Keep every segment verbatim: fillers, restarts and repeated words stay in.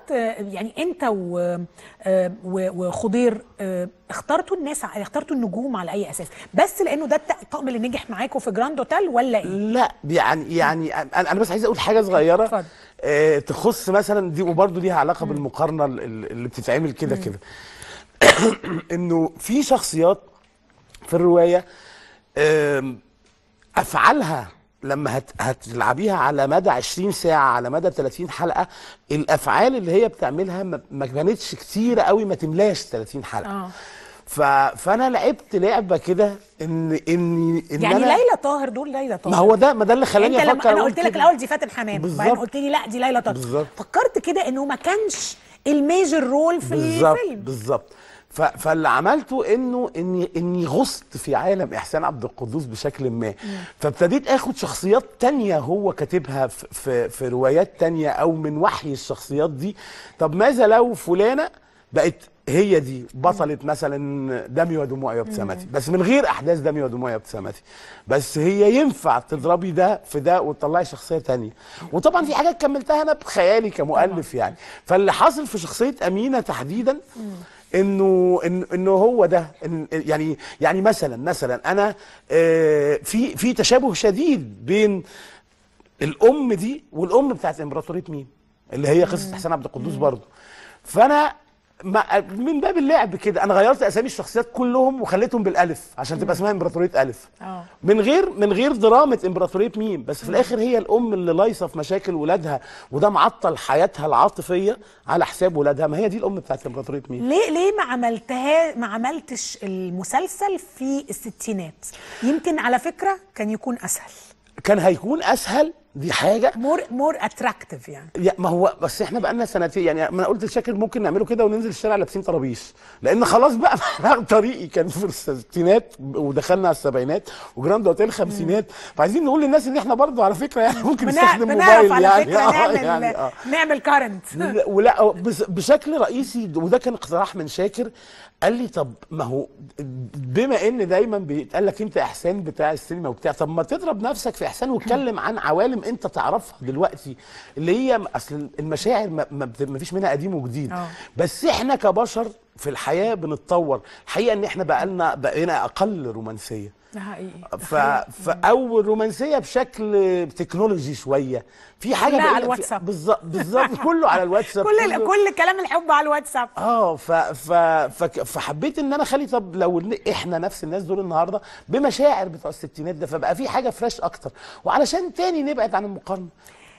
اخترت يعني انت وخضير اخترتوا الناس، اخترتوا النجوم على اي اساس؟ بس لانه ده الطقم اللي نجح معاكم في جراند اوتيل ولا ايه؟ لا يعني يعني انا انا بس عايز اقول حاجه صغيره آه تخص مثلا دي، وبرده ليها علاقه مم. بالمقارنه اللي بتتعمل كده كده. انه في شخصيات في الروايه افعالها لما هت هتلعبيها على مدى عشرين ساعه، على مدى ثلاثين حلقه، الافعال اللي هي بتعملها ما كانتش كتيره قوي، ما تملاش ثلاثين حلقه. اه ف... فانا لعبت لعبه كده ان ان ان يعني أنا ليلى طاهر دول ليلى طاهر، ما هو ده ما ده اللي خلاني افكر. انت لما انا قلت لك الاول دي فاتن حمام، بعدين قلت لي لا دي ليلى طاهر، بالزبط. فكرت كده انه ما كانش الميجر رول في بالزبط الفيلم. بالظبط. فاللي عملته انه اني اني غصت في عالم احسان عبد القدوس بشكل ما، فابتديت اخد شخصيات تانية هو كاتبها في, في في روايات تانية او من وحي الشخصيات دي. طب ماذا لو فلانه بقت هي دي بطلة مثلا دمي ودموعي وابتسامتي، بس من غير احداث دمي ودموعي وابتسامتي، بس هي ينفع تضربي ده في ده وتطلعي شخصيه تانية. وطبعا في حاجات كملتها انا بخيالي كمؤلف يعني. فاللي حاصل في شخصيه امينه تحديدا انه انه إن هو ده إن يعني يعني مثلا مثلا انا آه في في تشابه شديد بين الام دي والام بتاعت امبراطوريه ميم اللي هي قصه احسان عبد القدوس برضه. فانا من باب اللعب كده انا غيرت اسامي الشخصيات كلهم وخليتهم بالالف عشان تبقى اسمها امبراطوريه الف. أوه. من غير من غير دراما امبراطوريه ميم، بس في الاخر هي الام اللي لايصه في مشاكل ولادها، وده معطل حياتها العاطفيه على حساب ولادها. ما هي دي الام بتاعت امبراطوريه ميم. ليه ليه ما عملتها ما عملتش المسلسل في الستينات؟ يمكن على فكره كان يكون اسهل. كان هيكون اسهل، دي حاجه مور مور اتراكتيف يعني. يا ما هو بس احنا بقى لنا سنتين يعني. ما انا قلت لشاكر ممكن نعمله كده وننزل الشارع لابسين طرابيش، لان خلاص بقى طريقي كان في الستينات ودخلنا على السبعينات وجراند اوتيل خمسينات. فعايزين نقول للناس ان احنا برضو على فكره يعني ممكن نستخدم موبايل على يعني فكرة نعمل يعني آه. نعمل كارنت ولا بشكل رئيسي. وده كان اقتراح من شاكر، قال لي طب ما هو بما ان دايما بيتقال لك انت احسان بتاع السينما وبتاع، طب ما تضرب نفسك في احسان واتكلم عن عوالم انت تعرفها دلوقتي، اللي هي اصل المشاعر ما, ما فيش منها قديم وجديد. أوه. بس احنا كبشر في الحياه بنتطور. الحقيقه ان احنا بقالنا بقينا اقل رومانسيه. ده حقيقي. ف... فاول رومانسيه بشكل تكنولوجي شويه، في حاجه على الواتساب بالظبط بالظبط كله على الواتساب كل كله. كل كلام الحب على الواتساب. اه ف... ف... ف... فحبيت ان انا اخلي طب لو احنا نفس الناس دول النهارده بمشاعر بتوع الستينات ده، فبقى في حاجه فريش اكتر، وعلشان تاني نبعد عن المقارنه.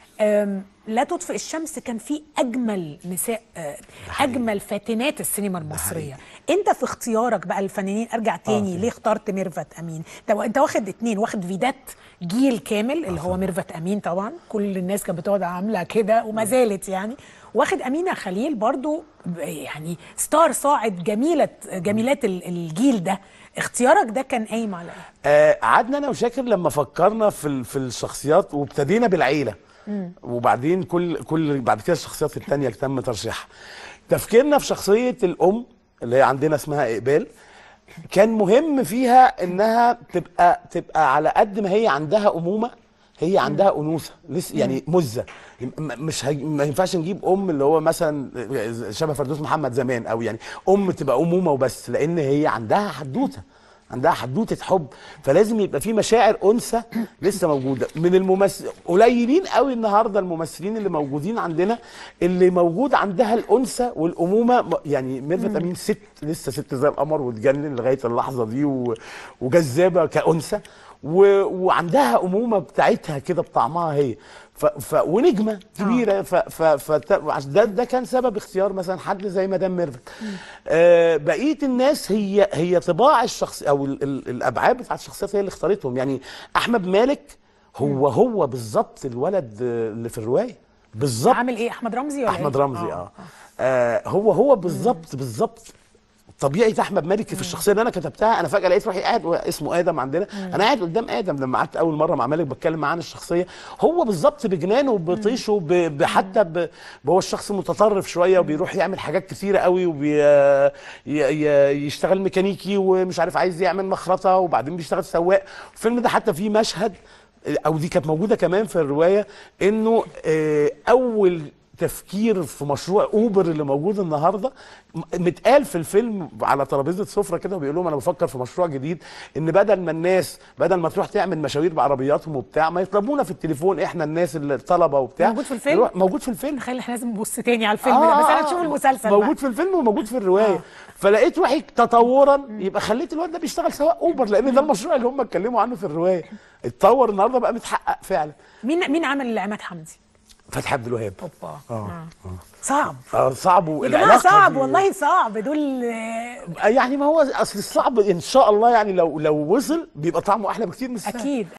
لا تطفئ الشمس كان في اجمل نساء، اجمل فاتنات السينما المصريه. انت في اختيارك بقى الفنانين، ارجع تاني آه. ليه اخترت ميرفت امين؟ انت واخد اتنين، واخد فيدات جيل كامل اللي هو ميرفت امين، طبعا كل الناس كانت بتقعد عامله كده وما زالت يعني، واخد امينه خليل برضو يعني ستار صاعد، جميله جميلات الجيل ده. اختيارك ده كان قايم على ايه؟ قعدنا آه انا وشاكر لما فكرنا في في الشخصيات، وابتدينا بالعيله مم. وبعدين كل كل بعد كده الشخصيات الثانيه اللي تم ترشيحها. تفكيرنا في شخصيه الام اللي هي عندنا اسمها اقبال، كان مهم فيها انها تبقى تبقى على قد ما هي عندها امومه، هي عندها انوثه لسه يعني مزه. مش هي... ما ينفعش نجيب ام اللي هو مثلا شبه فردوس محمد زمان، او يعني ام تبقى امومه وبس، لان هي عندها حدوته، عندها حدوته حب، فلازم يبقى في مشاعر انثى لسه موجوده. من الممثل قليلين قوي النهارده الممثلين اللي موجودين عندنا اللي موجود عندها الانثى والامومه. يعني ميرفت امين ست لسه ست زي القمر وتجنن لغايه اللحظه دي، و... وجذابه كانثى، و... وعندها امومه بتاعتها كده بطعمها هي، ف... ف... ونجمه كبيره. ف... ف... ف... ده ده كان سبب اختيار مثلا حد زي مدام ميرفت. آه بقيه الناس هي هي طباع الشخص او ال... ال... الابعاد بتاعت الشخصيات هي اللي اختارتهم. يعني احمد مالك هو هو بالظبط الولد اللي في الروايه بالظبط. عامل ايه احمد رمزي ولا احمد إيه؟ رمزي اه, آه. آه هو هو بالظبط بالظبط طبيعه احمد مالك في الشخصيه اللي انا كتبتها. انا فجاه لقيت روحي قاعد اسمه ادم عندنا، مم. انا قاعد قدام ادم لما قعدت اول مره مع مالك بتكلم معاه عن الشخصيه. هو بالظبط بجنانه وبطيشه، حتى هو الشخص متطرف شويه وبيروح يعمل حاجات كثيره قوي، ويشتغل ميكانيكي ومش عارف عايز يعمل مخرطه، وبعدين بيشتغل سواق. الفيلم ده حتى فيه مشهد، او دي كانت موجوده كمان في الروايه، انه اول تفكير في مشروع اوبر اللي موجود النهارده. متقال في الفيلم على ترابيزه سفره كده وبيقول لهم انا بفكر في مشروع جديد، ان بدل ما الناس بدل ما تروح تعمل مشاوير بعربياتهم وبتاع، ما يطلبونا في التليفون احنا الناس اللي الطلبه وبتاع. موجود في الفيلم؟ موجود في الفيلم. تخيل احنا لازم نبص تاني على الفيلم ده، بس انا نشوف المسلسل موجود بقى. في الفيلم وموجود في الروايه. آه. فلقيت وحي تطورا، يبقى خليت الواد ده بيشتغل سواق اوبر، لان ده المشروع اللي هم اتكلموا عنه في الروايه. اتطور النهارده بقى متحقق فعلا. مين مين عمل عماد حمدي؟ فتحي عبد الوهاب. اوبا. اه آه. صعب. اه صعب. يا جماعه صعب والله، صعب دول. يعني ما هو اصل الصعب ان شاء الله، يعني لو لو وصل بيبقى طعمه احلى بكتير من السهل. اكيد.